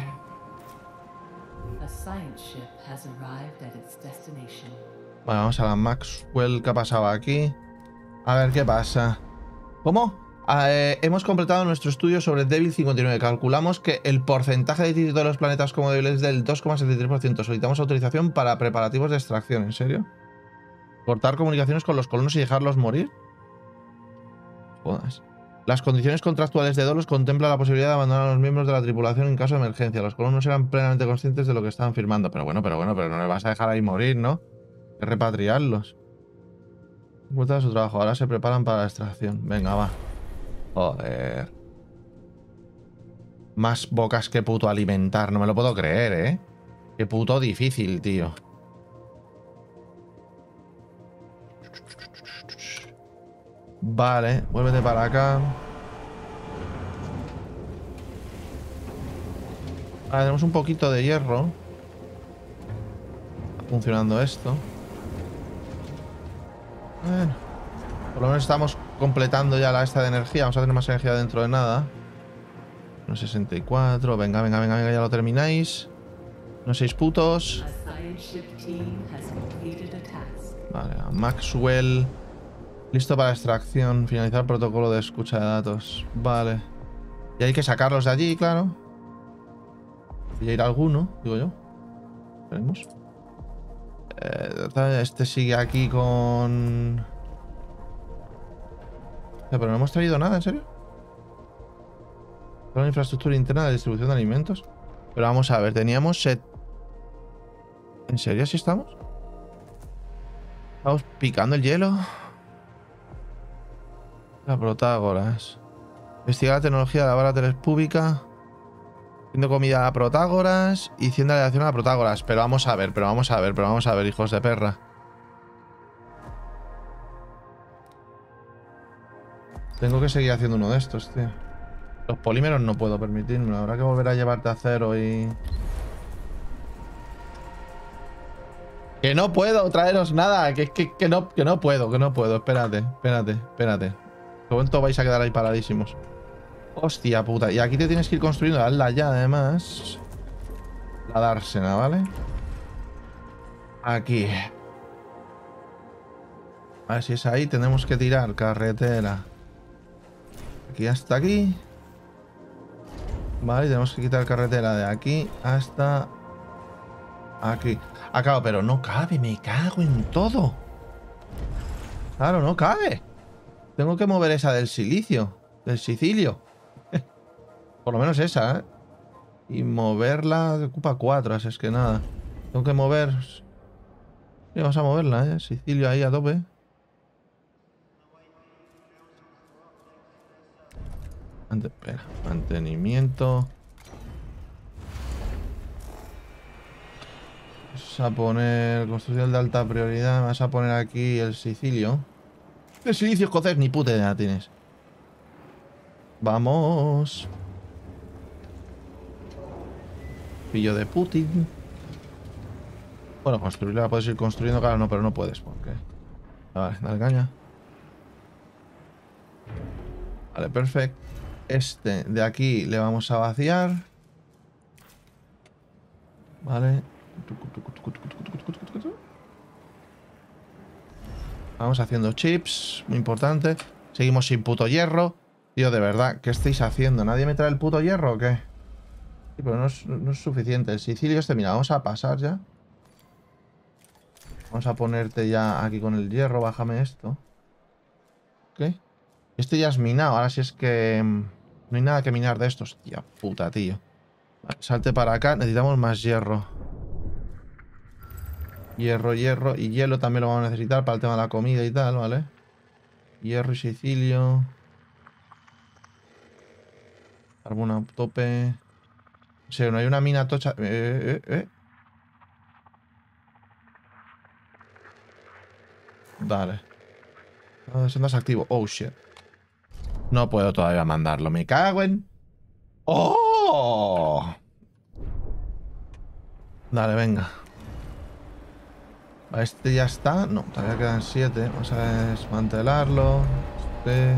Bueno, vamos a la Maxwell. ¿Qué ha pasado aquí? A ver qué pasa. ¿Cómo? Eh, hemos completado nuestro estudio sobre Devil cincuenta y nueve. Calculamos que el porcentaje de título de los planetas como Devil es del dos coma setenta y tres por ciento. Solicitamos autorización para preparativos de extracción. ¿En serio? ¿Cortar comunicaciones con los colonos y dejarlos morir? Jodas. Las condiciones contractuales de Dolos contemplan la posibilidad de abandonar a los miembros de la tripulación en caso de emergencia. Los colonos eran plenamente conscientes de lo que estaban firmando. Pero bueno, pero bueno, pero no les vas a dejar ahí morir, ¿no? Hay que repatriarlos. Vuelta a su trabajo. Ahora se preparan para la extracción. Venga, va. Joder. Más bocas que puto alimentar. No me lo puedo creer, ¿eh? Qué puto difícil, tío. Vale, vuélvete para acá. Vale, tenemos un poquito de hierro. Está funcionando esto. Bueno, por lo menos estamos completando ya la esta de energía. Vamos a tener más energía dentro de nada. uno sesenta y cuatro. Venga, venga, venga, venga, ya lo termináis. No seis putos. Vale, Maxwell. Listo para extracción. Finalizar protocolo de escucha de datos. Vale. Y hay que sacarlos de allí, claro. Y ir a alguno, digo yo. Veremos. Eh, este sigue aquí con... Pero no hemos traído nada, ¿en serio? Toda la infraestructura interna de distribución de alimentos. Pero vamos a ver, teníamos set... ¿En serio así estamos? Estamos picando el hielo. La Protágoras. Investigar la tecnología de la vara telespúbica. Haciendo comida a Protágoras. Y haciendo aleación a Protágoras. Pero vamos a ver, pero vamos a ver, pero vamos a ver, hijos de perra. Tengo que seguir haciendo uno de estos, tío. Los polímeros no puedo permitirme. Habrá que volver a llevarte acero y... Que no puedo traeros nada. Que, que, que, no, que no puedo, que no puedo. Espérate, espérate, espérate. De momento vais a quedar ahí paradísimos. Hostia puta. Y aquí te tienes que ir construyendo. Hazla ya, además. La dársena, ¿vale? Aquí. A ver si es ahí. Tenemos que tirar carretera. Aquí hasta aquí. Vale, tenemos que quitar carretera de aquí hasta aquí. Ah, claro, pero no cabe. Me cago en todo. Claro, no cabe. Tengo que mover esa del silicio. Del Sicilio. Por lo menos esa, ¿eh? Y moverla ocupa cuatro, así es que nada. Tengo que mover... Sí, vamos a moverla, ¿eh? Sicilio ahí a tope. Ante... Espera, mantenimiento. Vamos a poner construcción de alta prioridad. Vamos a poner aquí el Sicilio. El silicio escocés, ni puta idea tienes. Vamos. Pillo de Putin. Bueno, construirla puedes ir construyendo, claro, no, pero no puedes. Porque... Vale, dale caña. Vale, perfecto. Este de aquí le vamos a vaciar. Vale. Vamos haciendo chips, muy importante. Seguimos sin puto hierro. Tío, de verdad, ¿qué estáis haciendo? ¿Nadie me trae el puto hierro o qué? Sí, pero no es, no es suficiente. El Sicilio este, mira, vamos a pasar ya. Vamos a ponerte ya aquí con el hierro. Bájame esto. Ok. Este ya es minado. Ahora sí es que... No hay nada que minar de estos. Tía puta, tío. Vale, salte para acá. Necesitamos más hierro. Hierro, hierro. Y hielo también lo vamos a necesitar para el tema de la comida y tal, ¿vale? Hierro y Sicilio. Carbono a tope. O sea, no hay una mina tocha. Eh, eh, eh. Vale. Ah, eso no es activo. Oh, shit. No puedo todavía mandarlo. Me cago en... ¡Oh! Dale, venga. Este ya está. No, todavía quedan siete. Vamos a desmantelarlo. Este...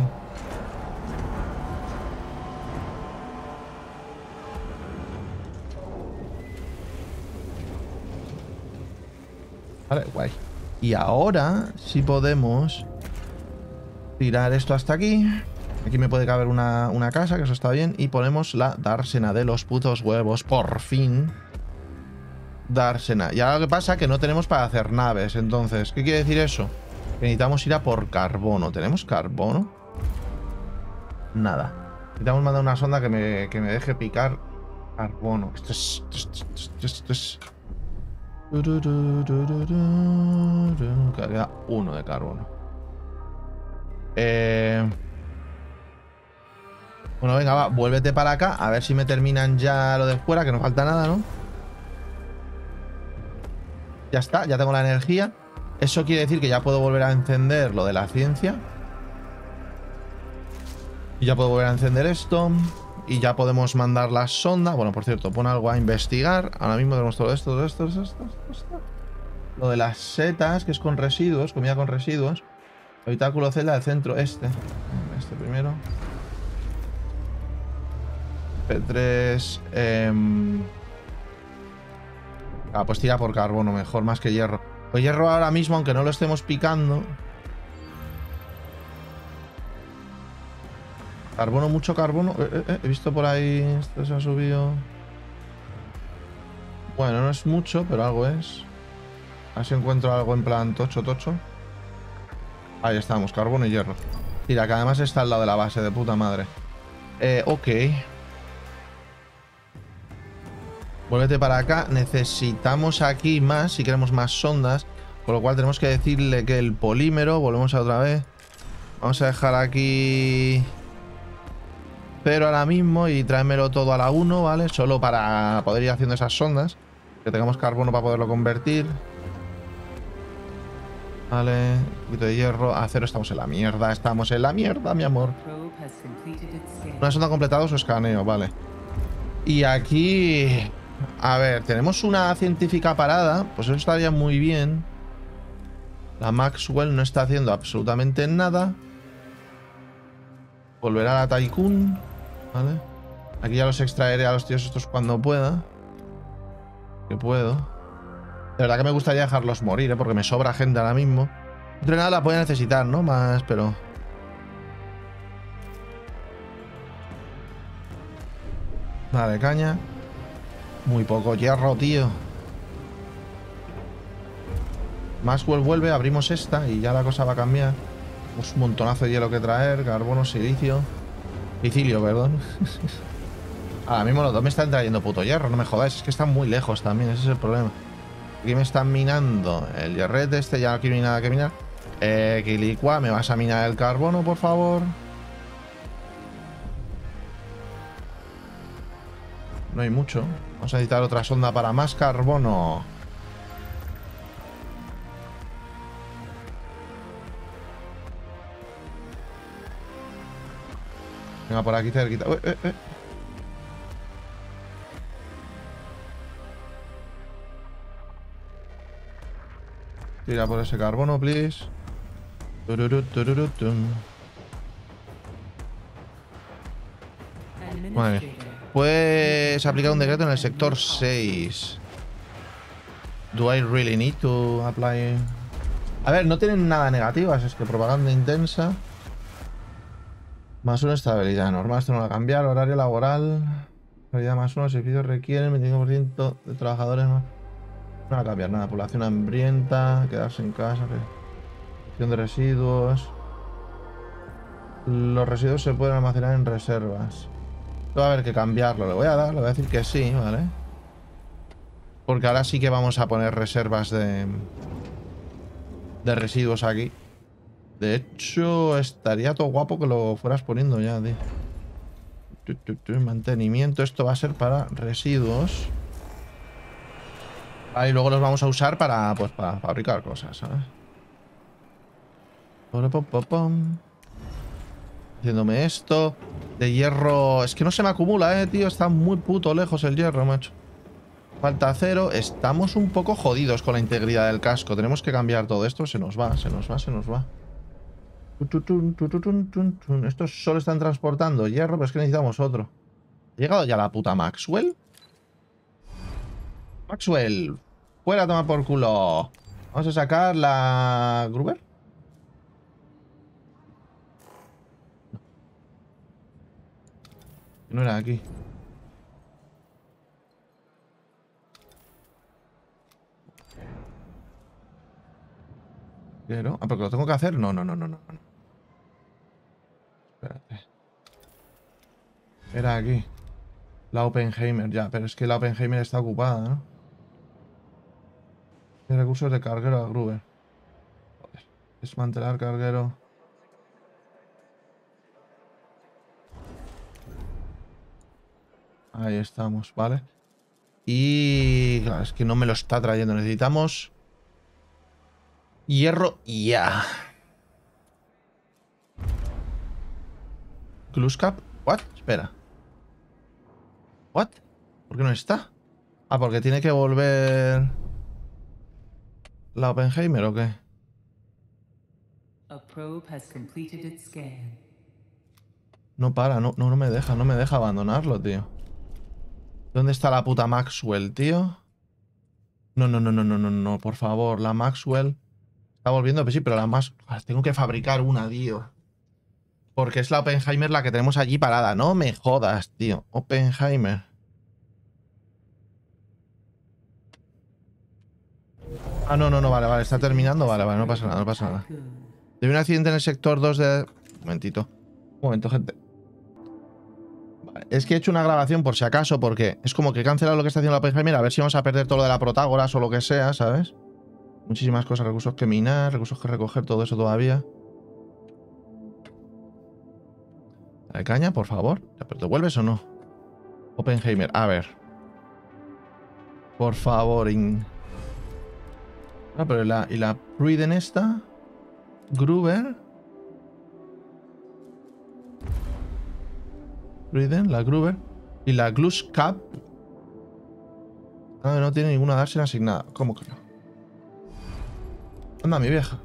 Vale, guay. Y ahora sí podemos tirar esto hasta aquí. Aquí me puede caber una, una casa, que eso está bien. Y ponemos la dársena de los putos huevos. Por fin. Dársena. Y ahora lo que pasa es que no tenemos para hacer naves. Entonces, ¿qué quiere decir eso? Que necesitamos ir a por carbono. ¿Tenemos carbono? Nada. Necesitamos mandar una sonda que me, que me deje picar carbono. Esto es... Esto es... Esto es... Queda uno de carbono. Eh... Bueno, venga, va, vuélvete para acá. A ver si me terminan ya lo de fuera, que no falta nada, ¿no? Ya está, ya tengo la energía. Eso quiere decir que ya puedo volver a encender lo de la ciencia. Y ya puedo volver a encender esto. Y ya podemos mandar la sonda. Bueno, por cierto, pon algo a investigar. Ahora mismo tenemos todo esto, todo esto, todo esto, todo esto. Lo de las setas, que es con residuos, comida con residuos. Habitáculo celda del centro, este. Este primero. P tres. Eh... Ah, pues tira por carbono, mejor, más que hierro. Pues hierro ahora mismo, aunque no lo estemos picando. Carbono, mucho carbono. Eh, eh, eh, he visto por ahí. Esto se ha subido. Bueno, no es mucho, pero algo es. A ver si encuentro algo en plan tocho, tocho. Ahí estamos, carbono y hierro. Mira, que además está al lado de la base, de puta madre. Eh, ok. Vuélvete para acá. Necesitamos aquí más, si queremos más sondas. Con lo cual tenemos que decirle que el polímero... Volvemos a otra vez. Vamos a dejar aquí... cero ahora mismo y tráemelo todo a la uno, ¿vale? Solo para poder ir haciendo esas sondas. Que tengamos carbono para poderlo convertir. Vale, un poquito de hierro. Acero, estamos en la mierda. Estamos en la mierda, mi amor. Una sonda ha completado su escaneo, vale. Y aquí... A ver, tenemos una científica parada. Pues eso estaría muy bien. La Maxwell no está haciendo absolutamente nada. Volverá a la Tycoon. Vale. Aquí ya los extraeré a los tíos estos cuando pueda. Que puedo. De verdad que me gustaría dejarlos morir, ¿eh? Porque me sobra gente ahora mismo. Entre nada la puede necesitar, ¿no? Más, pero... Vale, caña. Muy poco hierro, tío. Maxwell vuelve, abrimos esta y ya la cosa va a cambiar. Un montonazo de hielo que traer, carbono, silicio. Sicilio, perdón. Ahora mismo los dos me están trayendo puto hierro, no me jodáis. Es que están muy lejos también, ese es el problema. Aquí me están minando el hierrete este, ya no quiero ni nada que minar. Eh, Quilicua, ¿me vas a minar el carbono, por favor? No hay mucho. Vamos a necesitar otra sonda para más carbono. Venga, por aquí cerquita. Uy, eh, eh. Tira por ese carbono, please. Tururut, tururut, tum. Vale. Puedes aplicar un decreto en el sector seis. Do I really need to apply? A ver, no tienen nada negativas. Es que propaganda intensa. Más una estabilidad. Normal, esto no va a cambiar. Horario laboral. Estabilidad más uno. Servicios requieren veinticinco por ciento de trabajadores más. No va a cambiar nada. Población hambrienta. Quedarse en casa. Gestión de residuos. Los residuos se pueden almacenar en reservas. Va a haber que cambiarlo. Le voy a dar, le voy a decir que sí, ¿vale? Porque ahora sí que vamos a poner reservas de... de residuos aquí. De hecho, estaría todo guapo que lo fueras poniendo ya, tío. Tu, tu, tu, mantenimiento. Esto va a ser para residuos. Vale, y luego los vamos a usar para, pues, para fabricar cosas, ¿sabes? Haciéndome esto. De hierro... Es que no se me acumula, eh, tío. Está muy puto lejos el hierro, macho. Falta cero. Estamos un poco jodidos con la integridad del casco. Tenemos que cambiar todo esto. Se nos va, se nos va, se nos va. Estos solo están transportando hierro, pero es que necesitamos otro. ¿Ha llegado ya la puta Maxwell? Maxwell, fuera a tomar por culo. Vamos a sacar la... ¿Gruber? No era aquí. Quiero... Ah, porque lo tengo que hacer. No, no, no, no, no. Espérate. Era aquí. La Oppenheimer, ya. Pero es que la Oppenheimer está ocupada, ¿no? Y recursos de carguero a Gruber. Joder. Desmantelar carguero. Ahí estamos, ¿vale? Y... Claro, es que no me lo está trayendo. Necesitamos... hierro ya. Gluscap. What? Espera. What? ¿Por qué no está? Ah, porque tiene que volver... ¿La Oppenheimer o qué? No para, no, no, no me deja, no me deja abandonarlo, tío. ¿Dónde está la puta Maxwell, tío? No, no, no, no, no, no, no, por favor, la Maxwell está volviendo, pues sí, pero la más... Tengo que fabricar una, tío. Porque es la Oppenheimer la que tenemos allí parada. No me jodas, tío. Oppenheimer. Ah, no, no, no, vale, vale, está terminando, vale, vale, no pasa nada, no pasa nada. Tuve un accidente en el sector dos de... Un momentito. Un momento, gente. Vale, es que he hecho una grabación por si acaso, porque es como que he cancelado lo que está haciendo la Oppenheimer, a ver si vamos a perder todo lo de la Protágoras o lo que sea, ¿sabes? Muchísimas cosas, recursos que minar, recursos que recoger, todo eso todavía. Dale caña, por favor. ¿Pero te vuelves o no? Oppenheimer, a ver. Por favor, in... Ah, pero la, ¿y la Pruden esta? Gruber. Pruden, la Gruber. Y la Gluscap. Ah, no tiene ninguna Darsen asignada. ¿Cómo que no? Anda, mi vieja.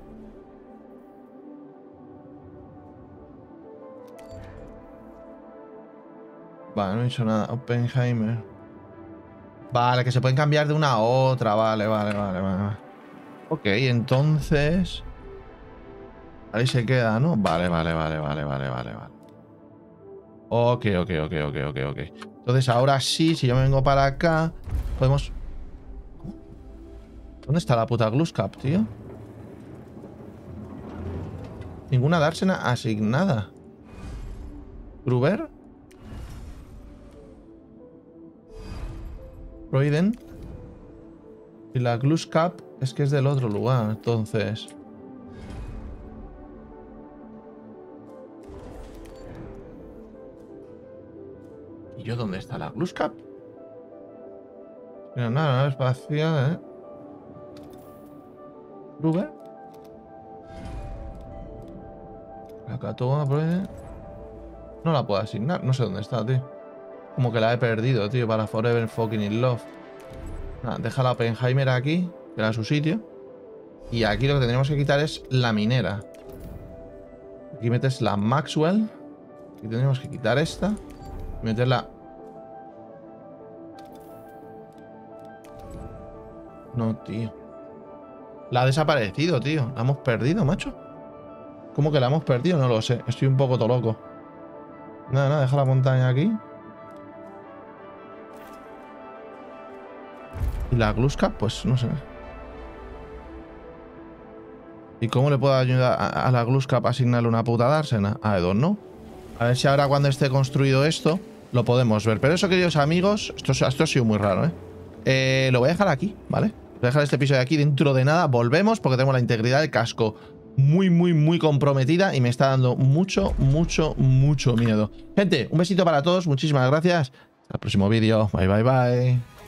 Vale, no he dicho nada. Oppenheimer. Vale, que se pueden cambiar de una a otra. Vale, vale, vale, vale. Ok, entonces... Ahí se queda, ¿no? Vale, vale, vale, vale, vale, vale, vale. Ok, ok, ok, ok, ok, ok. Entonces ahora sí, si yo me vengo para acá, podemos... ¿Dónde está la puta Gluscap, tío? Ninguna dársena asignada. ¿Gruber? Proiden. Y la Gluescap es que es del otro lugar, entonces... ¿Y yo dónde está la Gluescap? Mira, nada, nada espacial, ¿eh? Rube. Acá todo, Proiden. No la puedo asignar, no sé dónde está, tío. Como que la he perdido, tío, para Forever Fucking in Love. Nada, deja la Oppenheimer aquí, que era su sitio. Y aquí lo que tendríamos que quitar es la minera. Aquí metes la Maxwell. Aquí tendríamos que quitar esta. Y meterla... No, tío. La ha desaparecido, tío. La hemos perdido, macho. ¿Cómo que la hemos perdido? No lo sé. Estoy un poco todo loco. Nada, nada, deja la montaña aquí. Y la Gluescap, pues no sé. ¿Y cómo le puedo ayudar a, a la Gluescap a asignarle una puta dársena? A Edon, ¿no? A ver si ahora cuando esté construido esto lo podemos ver. Pero eso, queridos amigos, esto, esto ha sido muy raro, ¿eh? ¿eh? Lo voy a dejar aquí, ¿vale? Voy a dejar este episodio aquí. Dentro de nada volvemos porque tenemos la integridad del casco muy, muy, muy comprometida y me está dando mucho, mucho, mucho miedo. Gente, un besito para todos. Muchísimas gracias. Hasta el próximo vídeo. Bye, bye, bye.